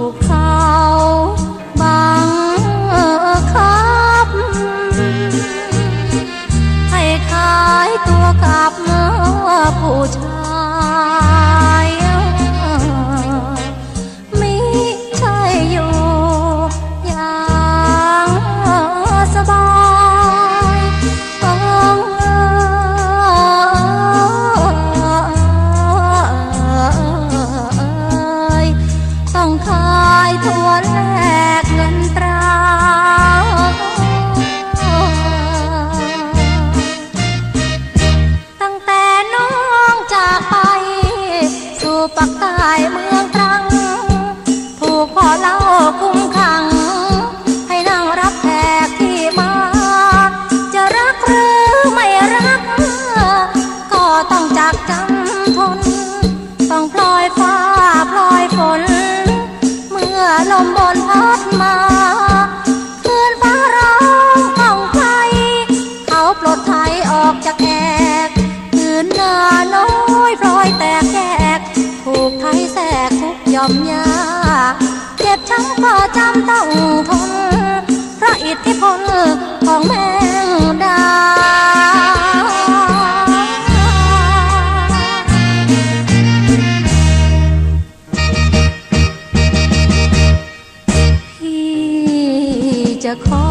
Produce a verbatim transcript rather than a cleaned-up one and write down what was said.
กเขาบังคับให้ขายตัวกับผู้ชายมิใช่อยู่อย่างสบายต้องต้องขายทั่วแลกเงินตราตั้งแต่น้องจากไปสู่ปักใต้เมืองตรังถูกพ่อเล่าคุ้มขังให้นั่งรับแขกที่มาจะรักหรือไม่รักก็ต้องจากจำทนต้องพลอยฟ้าพลอยฝนเมื่อลมบนพัดมาคืนฟ้าร้องของใครเขาปลดไทยออกจากแอกคืนหน้าน้อยพลอยแตกแยกถูกไทยแทรกทุกย่อมยากเจ็บช้ำก็จำต้องทนเพราะอิทธิพลของแมงดาจะขอ